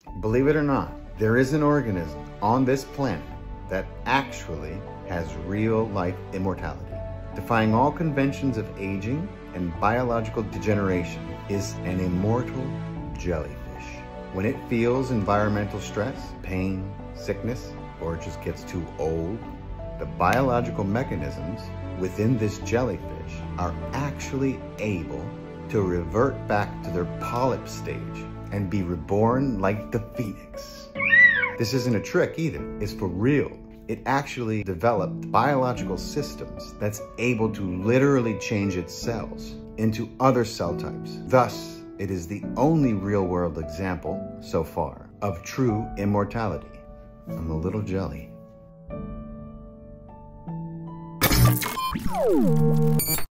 Believe it or not, there is an organism on this planet that actually has real life immortality. Defying all conventions of aging and biological degeneration is an immortal jellyfish. When it feels environmental stress, pain, sickness, or it just gets too old, the biological mechanisms within this jellyfish are actually able to revert back to their polyp stage and be reborn like the phoenix. This isn't a trick either, it's for real. It actually developed biological systems that's able to literally change its cells into other cell types. Thus, it is the only real-world example so far of true immortality. I'm a little jelly.